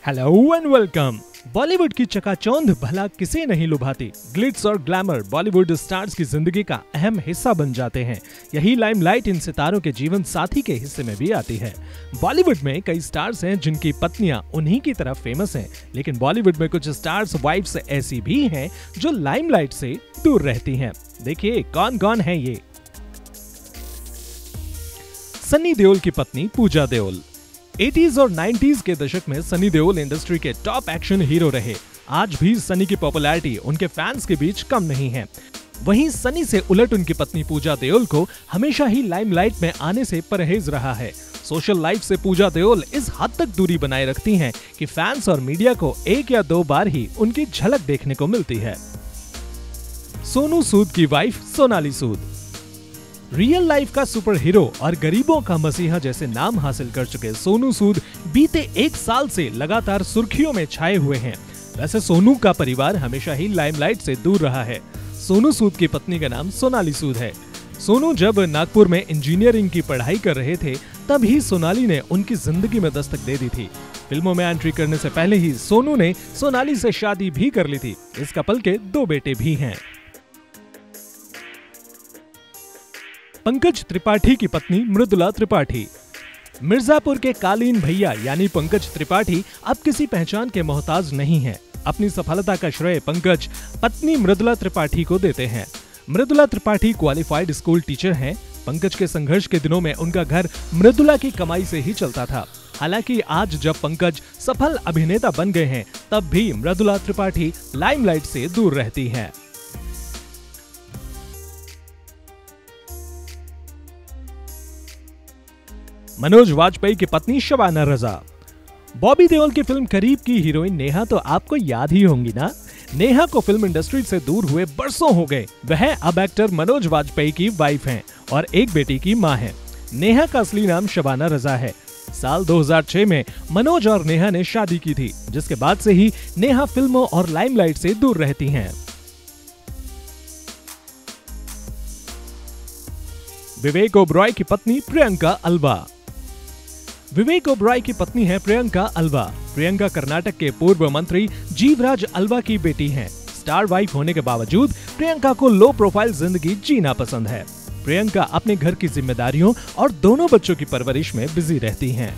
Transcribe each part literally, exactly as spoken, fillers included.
Hello and welcome. Bollywood की चकाचौंध भला किसे नहीं लुभाती। ग्लिट्स और ग्लैमर बॉलीवुड स्टार्स की जिंदगी का अहम हिस्सा बन जाते हैं। यही लाइमलाइट इन सितारों के जीवन साथी के हिस्से में भी आती है। बॉलीवुड में कई स्टार्स हैं जिनकी पत्नियां उन्हीं की तरह फेमस हैं, लेकिन बॉलीवुड में कुछ स्टार्स वाइफ्स ऐसी भी हैं जो लाइमलाइट से दूर रहती हैं। देखिए कौन कौन है ये। सनी देओल की पत्नी पूजा देओल। एटीज़ और नाइंटीज़ के दशक में सनी देओल इंडस्ट्री के टॉप एक्शन हीरो रहे। आज भी सनी की पॉपुलैरिटी उनके फैंस के बीच कम नहीं है। वहीं सनी से उलट उनकी पत्नी पूजा देओल को हमेशा ही लाइमलाइट में आने से परहेज रहा है। सोशल लाइफ से पूजा देओल इस हद तक दूरी बनाए रखती हैं कि फैंस और मीडिया को एक या दो बार ही उनकी झलक देखने को मिलती है। सोनू सूद की wife Sonali Sood. Real life का सुपर हीरो और गरीबों का मसीहा जैसे नाम हासिल कर चुके सोनू सूद बीते एक साल से लगातार सुर्खियों में छाए हुए हैं। वैसे सोनू का परिवार हमेशा ही लाइमलाइट से दूर रहा है। सोनू सूद की पत्नी का नाम सोनाली सूद है। सोनू जब नागपुर में इंजीनियरिंग की पढ़ाई कर रहे थे तब ही सोनाली ने उनकी जिंदगी में दस्तक दे दी थी। फिल्मों में एंट्री करने से पहले ही सोनू ने सोनाली से शादी भी कर ली थी। इस कपल के दो बेटे भी हैं। पंकज त्रिपाठी की पत्नी मृदुला त्रिपाठी। मिर्जापुर के कालीन भैया यानी पंकज त्रिपाठी अब किसी पहचान के मोहताज नहीं हैं। अपनी सफलता का श्रेय पंकज पत्नी मृदुला त्रिपाठी को देते हैं। Mridula Tripathi qualified school teacher हैं। पंकज के संघर्ष के दिनों में उनका घर मृदुला की कमाई से ही चलता था। हालांकि आज जब पंकज सफल अभिनेता बन गए हैं तब भी मृदुला त्रिपाठी लाइमलाइट से दूर रहती हैं। मनोज वाजपेयी की पत्नी शबाना रजा। बॉबी देओल की फिल्म करीब की हीरोइन नेहा तो आपको याद ही होंगी ना। नेहा को फिल्म इंडस्ट्री से दूर हुए बरसों हो गए। वह अब एक्टर मनोज वाजपेयी की वाइफ हैं और एक बेटी की मां हैं। नेहा का असली नाम शबाना रजा है। साल दो हज़ार छह में मनोज और नेहा ने शादी की थी, जिसके बाद से ही नेहा फिल्मों और लाइमलाइट से दूर रहती हैं। विवेक ओबरॉय की पत्नी प्रियंका अल्वा। विवेक ओबरॉय की पत्नी है प्रियंका अल्वा। प्रियंका कर्नाटक के पूर्व मंत्री जीवराज अल्वा की बेटी हैं। स्टार वाइफ होने के बावजूद प्रियंका को लो प्रोफाइल जिंदगी जीना पसंद है। प्रियंका अपने घर की जिम्मेदारियों और दोनों बच्चों की परवरिश में बिजी रहती हैं।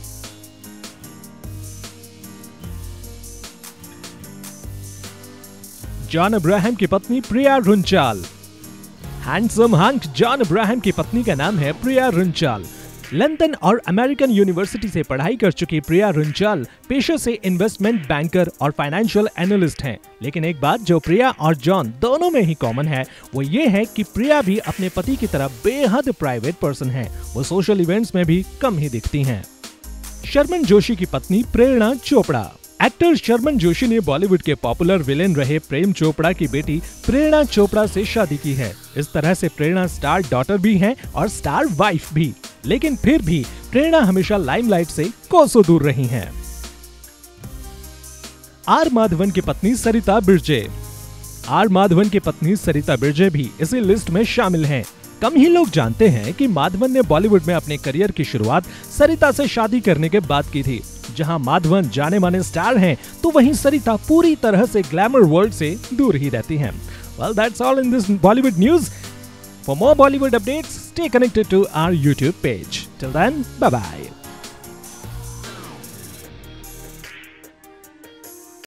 जॉन अब्राहम की पत्नी प्रिया रुंचाल। हैंडसम हंक जॉन अब्राहम की पत्नी का नाम है प्रिया रुंचाल। लंदन और अमेरिकन यूनिवर्सिटी से पढ़ाई कर चुकी प्रिया रुंचाल पेशे से इन्वेस्टमेंट बैंकर और फाइनेंशियल एनालिस्ट हैं। लेकिन एक बात जो प्रिया और जॉन दोनों में ही कॉमन है वो ये है कि प्रिया भी अपने पति की तरह बेहद प्राइवेट पर्सन है। वो सोशल इवेंट्स में भी कम ही दिखती हैं। शर्मन जोशी की पत्नी प्रेरणा चोपड़ा। एक्टर शर्मन जोशी ने बॉलीवुड के पॉपुलर विलेन रहे प्रेम चोपड़ा की बेटी प्रेरणा चोपड़ा से शादी की है। इस तरह से प्रेरणा स्टार डॉटर भी हैं और स्टार वाइफ भी। लेकिन फिर भी प्रेरणा हमेशा लाइमलाइट से कोसों दूर रही हैं। आर माधवन की पत्नी सरिता बिरजे। आर माधवन की पत्नी सरिता बिरजे भी इसी लिस्ट में शामिल हैं। कम ही लोग जानते हैं कि माधवन ने बॉलीवुड में अपने करियर की शुरुआत सरिता से शादी करने के बाद की थी। जहां माधवन जाने माने स्टार हैं, तो वहीं सरिता पूरी तरह से ग्लैमर वर्ल्ड से दूर ही रहती हैं। Well, that's all in this Bollywood news. For more Bollywood updates, stay connected to our YouTube page. Till then, bye bye.